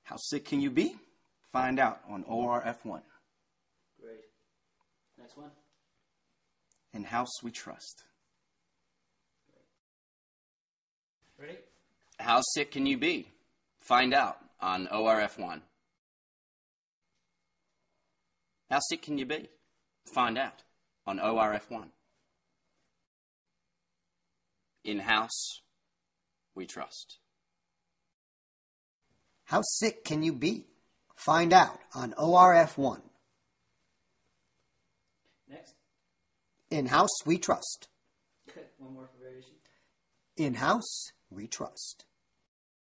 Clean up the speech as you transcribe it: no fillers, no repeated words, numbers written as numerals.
How sick can you be? Find out on ORF1. Great. Next one. In house we trust. Ready? How sick can you be? Find out on ORF1. How sick can you be? Find out on ORF1. In-house, we trust. How sick can you be? Find out on ORF1. Next. In-house we trust. One more for variation. In-house we trust.